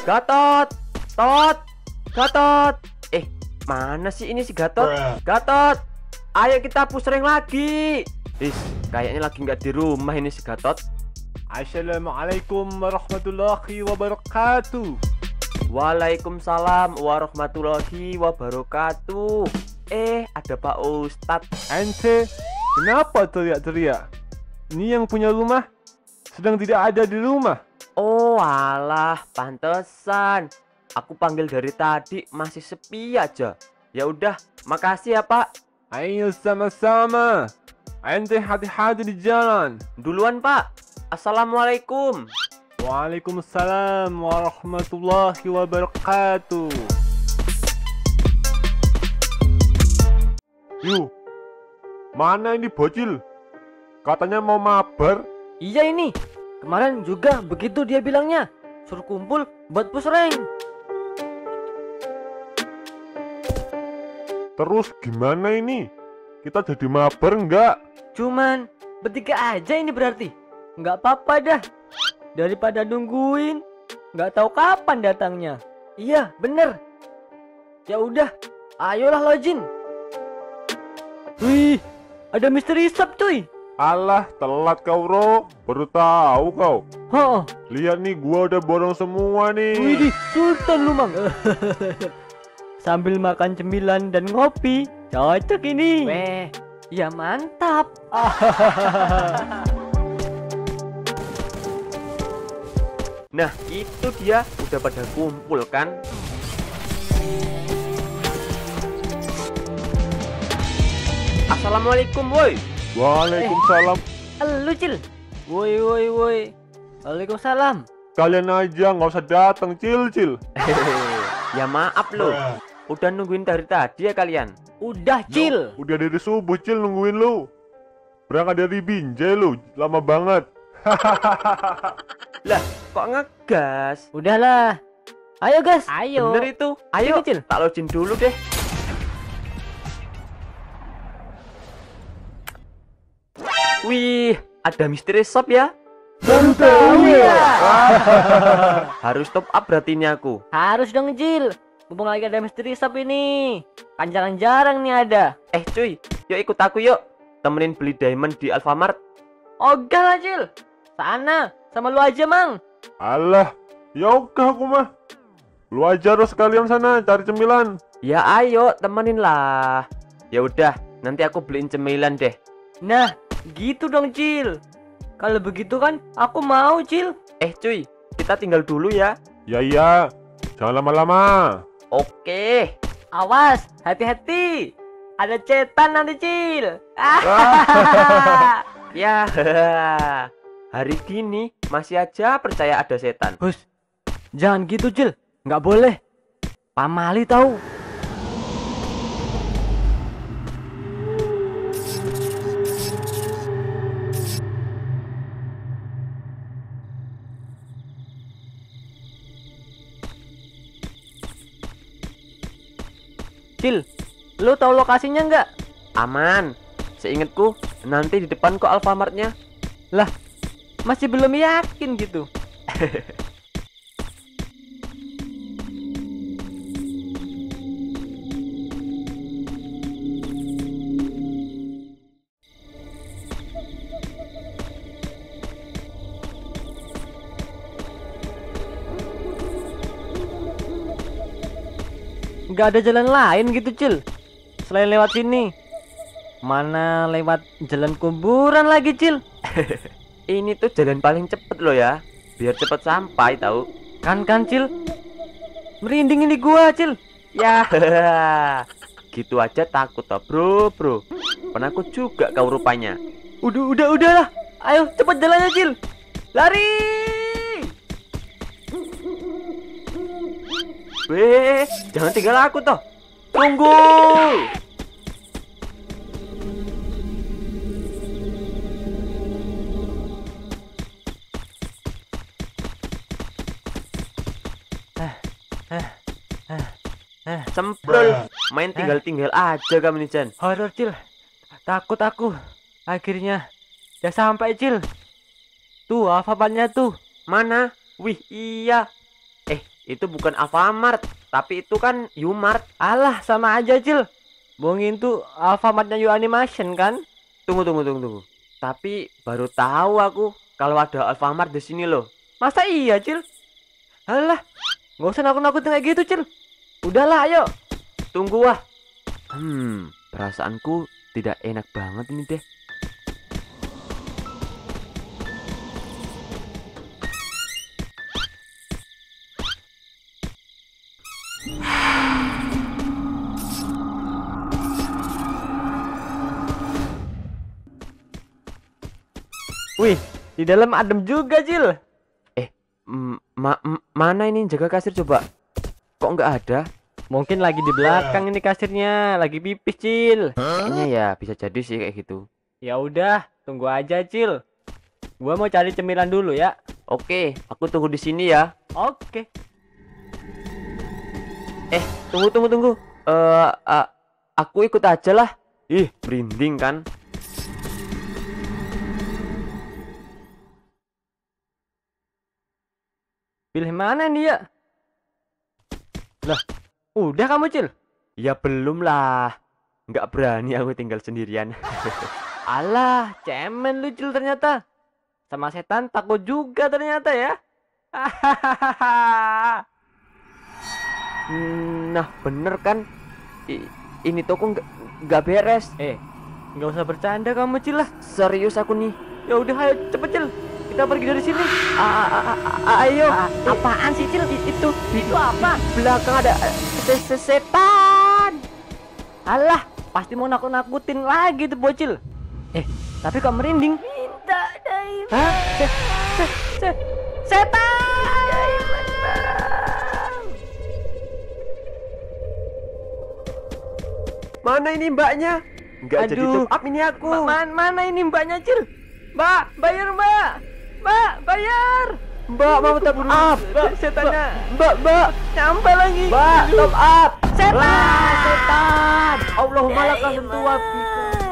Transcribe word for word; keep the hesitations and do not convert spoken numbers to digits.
Gatot, Tot, Gatot. Eh, mana sih ini si Gatot? Gatot, ayo kita push rank lagi. Is, kayaknya lagi nggak di rumah ini si Gatot. Assalamualaikum warahmatullahi wabarakatuh. Waalaikumsalam warahmatullahi wabarakatuh. Eh, ada Pak Ustadz. Ente, kenapa teriak-teriak? Ini yang punya rumah sedang tidak ada di rumah. Oh alah, pantesan. Aku panggil dari tadi masih sepi aja. Ya udah, makasih ya Pak. Ayo sama-sama. Ente hati-hati di jalan. Duluan Pak. Assalamualaikum. Waalaikumsalam warahmatullahi wabarakatuh. Yuk, mana ini bocil? Katanya mau mabar. Iya ini, kemarin juga begitu dia bilangnya. Suruh kumpul buat push rank. Terus gimana ini? Kita jadi mabar enggak? Cuman bertiga aja ini berarti. Nggak apa-apa dah. Daripada nungguin, nggak tahu kapan datangnya. Iya, bener. Ya udah, ayolah login. Wih, ada misteri sub cuy. Alah, telat kau Ro. Baru tahu kau. Oh, Lihat nih, gua udah borong semua nih. widih, sultan lu mang. Sambil makan cemilan dan ngopi, cocok ini. Weh, ya mantap. Nah, itu dia udah pada kumpul kan? Assalamualaikum woi. Waalaikumsalam. Halo Cil. Woi woi woi. Waalaikumsalam. Kalian aja nggak usah datang, Cil-Cil. Ya maaf loh. Udah nungguin dari tadi ya kalian. Udah Cil. Udah dari subuh, Cil, nungguin lu. Berangkat dari Binjai lu, lama banget. Lah, kok ngegas? Udahlah. Ayo guys. Ayo. Bener itu. Ayo, Cil. tak login dulu deh. Wih, ada misteri shop ya? Baru tahu ya. Harus top up berarti ini aku. Harus dong Cil. Mumpung lagi ada misteri shop ini. Kan jarang-jarang nih ada. Eh cuy, yuk ikut aku yuk. Temenin beli diamond di Alfamart. Ogah lah Cil. Sana, sama lu aja mang. Alah, ya oke aku mah. Lu aja harus sekalian sana cari cemilan. Ya ayo, temenin lah. Ya udah, nanti aku beliin cemilan deh. Nah, gitu dong Cil. Kalau begitu kan aku mau Cil. Eh cuy, kita tinggal dulu ya. Ya iya, jangan lama-lama. Oke. Awas, hati-hati. Ada cetan nanti Cil. Ya, hari gini masih aja percaya ada setan. Hus, jangan gitu Cil. Nggak boleh. Pamali tahu. Cil, lu tahu lokasinya nggak? Aman. Seingatku nanti di depan kok Alfamartnya. Lah, masih belum yakin gitu. Nggak ada jalan lain gitu Cil selain lewat sini. Mana lewat jalan kuburan lagi Cil. Ini tuh jalan paling cepet loh ya. Biar cepet sampai tahu. Kan kan Cil. Merinding ini gua Cil. Ya, gitu aja takut toh bro bro. Penakut juga kau rupanya. Udah udah udahlah. Ayo cepet jalannya Cil. Lari. Weh, jangan tinggal aku toh. Tunggu. Semprol, main tinggal-tinggal aja kamu nih Jan. Horor Cil. Takut aku. Akhirnya ya sampai Cil. Tuh alfabannya tuh. Mana? Wih, iya. Eh, Itu bukan Alfamart, tapi itu kan Umart. Alah, sama aja, Cil. Bohongin tuh Alfamartnya U Animation kan? Tunggu tunggu tunggu tunggu. Tapi baru tahu aku kalau ada Alfamart di sini loh. Masa iya, Cil? Alah, nggak usah nakut-nakutin kayak gitu, Cil. Udahlah, ayo. Tunggu wah. Hmm, perasaanku tidak enak banget ini deh. Wih, di dalam adem juga, Cil. Eh, mm, ma m- mana ini jaga kasir coba? Kok nggak ada? Mungkin lagi di belakang ini kasirnya, lagi pipis, Cil. Kayaknya ya bisa jadi sih kayak gitu. Ya udah, tunggu aja, Cil. Gua mau cari cemilan dulu ya. Oke, aku tunggu di sini ya. Oke. Eh, tunggu tunggu tunggu. Eh, uh, aku ikut aja lah. Ih, merinding kan? Pilih mana dia? Lah, udah kamu, Cil? Ya belum lah. Nggak berani aku tinggal sendirian. Alah, cemen lu, Cil, ternyata. Sama setan takut juga ternyata ya. Hahaha. Nah, bener kan? I- ini toko nggak nggak beres. Eh, nggak usah bercanda kamu, Cil lah. Serius aku nih. Ya udah, ayo cepet, Cil. Kita pergi dari sini. A- a- a- a- ayo. Ah, apaan sih, Cil? I- itu Itu apa? belakang ada se- se- setan. Alah, pasti mau nakut-nakutin lagi tuh bocil. Eh, tapi kok merinding? Minta Daiman. Hah? Se se se setan. Daiman, Bang. Mana ini mbaknya? Nggak jadi Aduh. top up ini aku. Ma- man- mana ini mbaknya, Cil? Mbak, bayar, Mbak. Mbak, bayar. Mbak mau top up. Mbak, setannya. Mbak, mbak. Nyampe lagi. Mbak, top up. Setan. Wah, setan. Allahumma lakal Daiman. sentuh